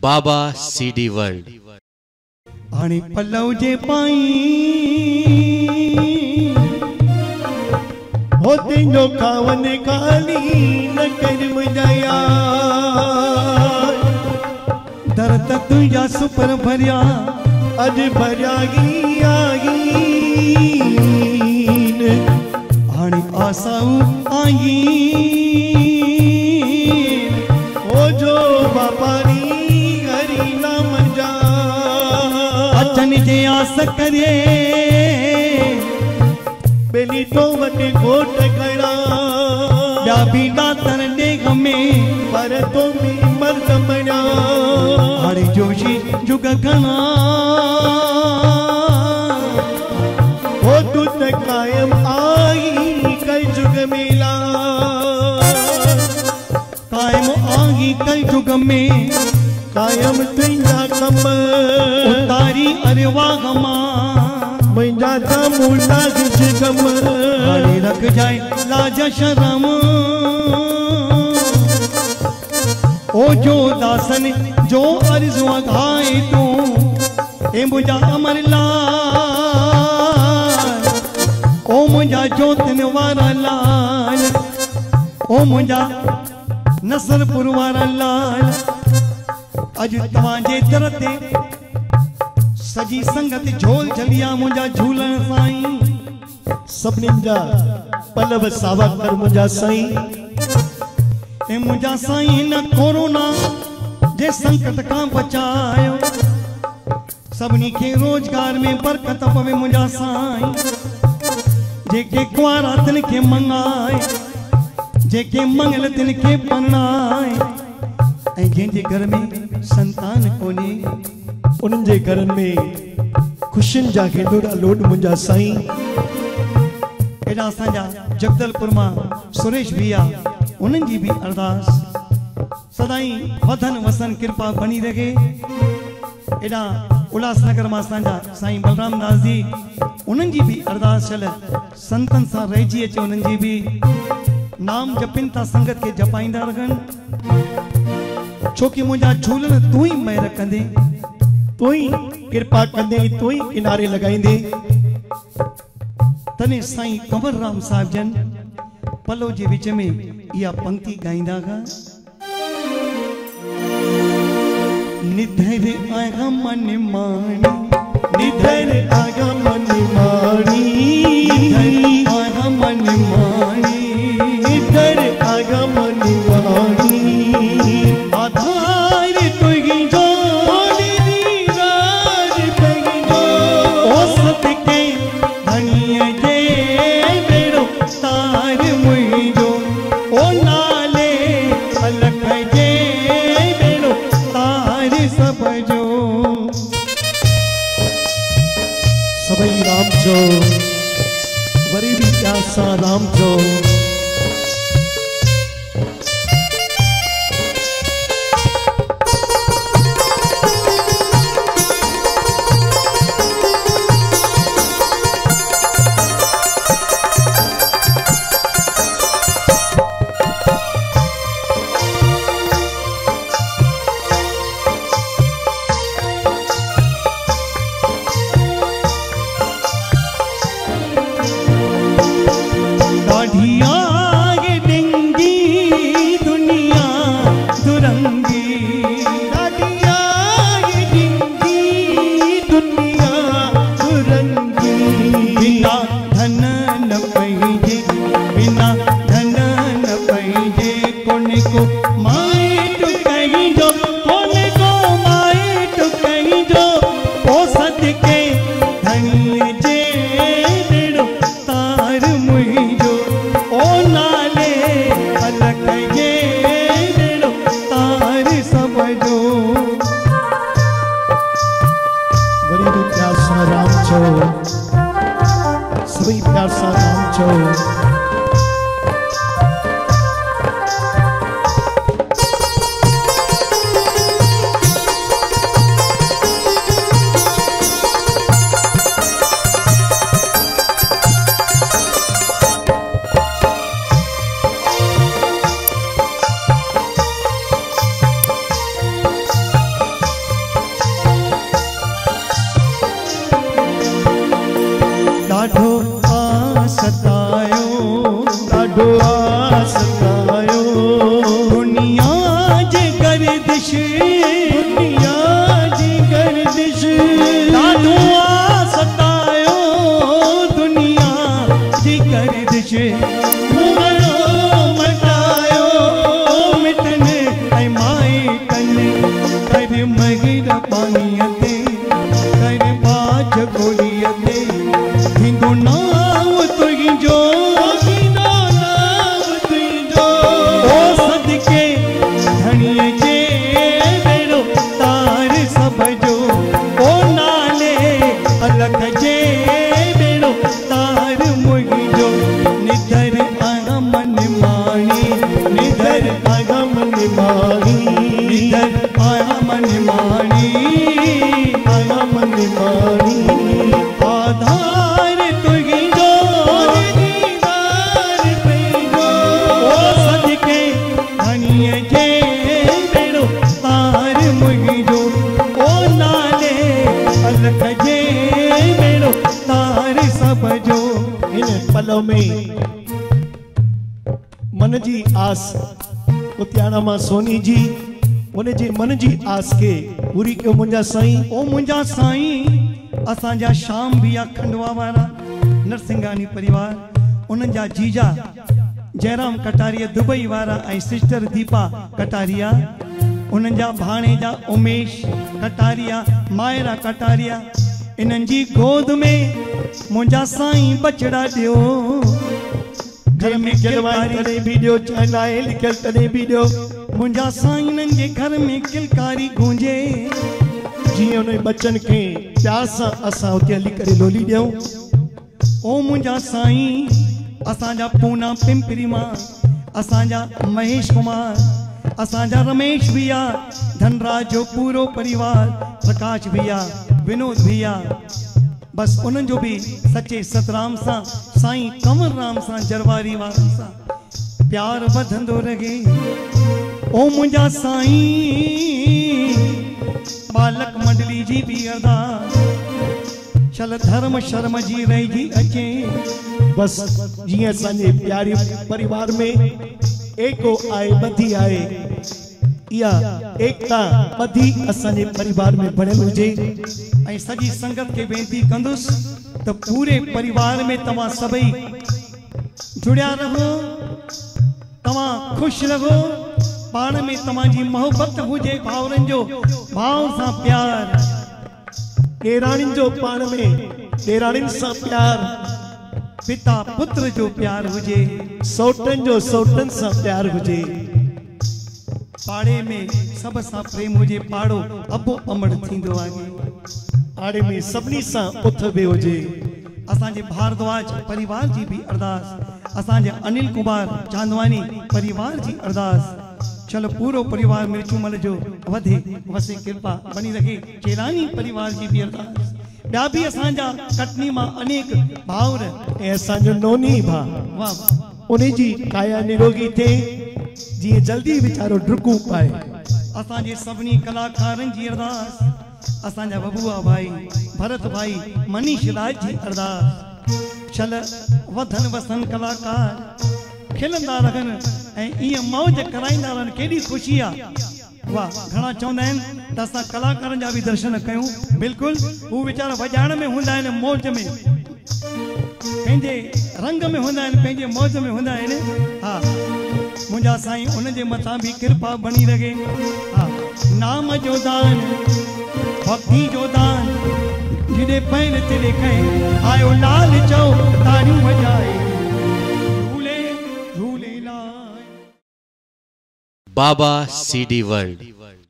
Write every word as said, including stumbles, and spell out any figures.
बाबा CD world. हाणे पलव जे पाई हो तेजो खावन खाली न कर मुझाया दर्द तुझा सुपर भरिया अज भरिया गी हाणे आसाऊ आई ओ जो बापारी हरी नाम जा अचन जे आस करे बेली तो वटे घोट करा या भी दातर देख में पर तो मी मर्द बना हाणे जोशी जुग घना हो तू त कायम आई कई जुग मिला कायम आई कई जुग में कायम तुझा कम उतारी अरवा गमा मुझा था मुर्दा किस गम हाणे रख जाए लाज शरम ओ जो दासन जो अर्ज़ घाए तू ए मुझा अमर लाल ओ मुझा जोतन वारा लाल ओ मुझा नसरपुर वारा लाल अज तवाजे दर ते सजी संगत झोल झलिया मुझा झूलन साईं सभिनी जा पलव सावा कर मुझा साईं ए मुझा साईं न कोरोना जे संकट का बचायो सभिनी के रोजगार में बरकत पवे मुझा साईं जेके कुआरा तिन के मंगाए जेके मंगल तिन के परणाए ऐं जंहिंजे घर में संतान कोने उन्हनि जे घर में खुशियुनि जा गेंदोड़ा लोड मुंहिंजा साईं एॾा असांजा जगदलपुर मां सुरेश भैया उन्हनि जी बि अरदास सदाई वधन वसन कृपा बनी रहे एॾा उल्हासनगर मां असांजा साईं बलराम दास जी उन्हनि जी बि अरदास चल संतन सां रहिजी अचे उन्हनि जी बि नाम जपिन था संगत के जपाईंदा रहनि छोकी मुझा झूलन तू ही महर कंदे तू ही कृपा कंदे तू ही किनारे लगाईंदे तने साईं कंवर राम साहब जन पलो जे विच में या पंक्ति गाईंदा गा निधर आगा मन माणी निधर आगा मन माणी निधर आगा मन माणी निधर आगा मन माणी आधार तुगी जो राज पगी जो ओ सतके धनिया जे बेड़ो तार मुई जो ओ नाले अलख जे बेड़ो तार सब जो सबई राम जो वरी भी प्यासा राम जो दाढ़ी गर्दिश दुनिया जी गर्दिश ॾाढो आ सतायो दुनिया जी गर्दिश मुगड़ो मटायो मिटने ऐं माइटनि कर मगर पाणीअ ते कर बाज गोलीअ ते थींदो नाव तुंहिंजो थींदो नाव तुंहिंजो ओ सदके धणीअ जे बेड़ो तार सब जो ओ नाले अलख जे बेड़ो तार मुंहिंजो निधर आया मन माणी निधर आया मन माणी निधर आया मन माणी आया मन माणी आधार तुंहिंजो दीदार पंहिंजो ओ सदके धणीअ जे बेड़ो तार मुंहिंजो ओ नाले अलख जे बेड़ो तार सब जो इन पल में मन जी आस कुतियाना मां सोनी जी उन जे मन जी आस के पूरी कयो मुंहिंजा साईं। ओ मुंहिंजा साईं असांजा शाम भी आ खंडवा वारा नरसिंघानी परिवार उन्हनि जा जीजा जयराम कटारिया दुबई वारा ऐं सिस्टर दीपा कटारिया उन्हनि जा भाणे जा उमेश कटारिया मायरा कटारिया इन्हनि जी गोद में मुंहिंजा साईं बचड़ा ॾियो घर में गिरवाई तने वीडियो चलाए लिखल तने वीडियो मुंहिंजा साईं इन्हनि जे घर में किलकारी गूंजे जी उन बच्चन के प्यार सां असां उते हली करे लोली ॾियूं। ओ मुंहिंजा साईं असांजा पूना पिंपरी मां असांजा महेश कुमार असांजा रमेश भैया धनराज जो पूरो परिवार प्रकाश भैया विनोद भैया बस उन्हनि जो भी सच्चे सतराम सां साईं कंवर राम सां जरवारी वारनि सां प्यार वधंदो रहे। ओ मुंहिंजा साईं बालक मंडली जी भी अरदास चल धर्म शर्म जी रहिजी अचे बस जी असांजे प्यारे परिवार में एको आए बधी आए या एकता बधी असांजे परिवार में बणियल हुजे ऐं सॼी संगत के बेनती कंदुसि त पूरे परिवार में तव्हां सभई जुड़िया रहो तव्हां खुश रहो पाण में तव्हां जी मोहब्बत हुजे भाउरनि जो भाव सां प्यार ॾेराणियुनि जो पाण में ॾेराणियुनि सां प्यार पिता पुत्र जो प्यार हुजे सौटनि जो सौटनि सां प्यार हुजे पाड़े में सब सां प्रेम हुजे पाड़ो अबो अमड़ थींदो आहे आड़े में सभिनी सां उथ बि हुजे। असांजे भारद्वाज परिवार जी भी अरदास असांजे अनिल कुमार चांदवानी परिवार जी अरदास चलो पूरो परिवार मिर्चूमल जो वधे वसे कृपा बनी रहे चेलानी परिवार जी भी अरदास ॿिया भी असांजा कटनी मां अनेक भाउर ऐं असांजो नोनी भा वाह उन जी काया निरोगी थिए जीअं जल्दी वीचारो डुकू पाए। असांजे सभिनी कलाकारनि जी अरदास असांजा बबुआ भाई भरत भाई मनीष राज जी अरदास चल वधन वसन कलाकार खिलंदा रहनि ऐं ईअं मौज कराईंदा रहनि केॾी ख़ुशी आहे वाह घणा चवंदा आहिनि त असां कलाकारनि जा बि दर्शन कयूं बिल्कुलु हू वीचारा वॼाइण में हूंदा आहिनि मौज में पंहिंजे रंग में हूंदा आहिनि पंहिंजे मौज में हूंदा आहिनि हा मुंहिंजा साईं उन जे मथां बि कृपा बनी रहे हा नाम जो दान भक्ति जो दान जिदे पैर ते लिखे आयो लाल चओ तारियूं वॼाए झूले झूलेलाल बाबा सीडी वर्ल्ड।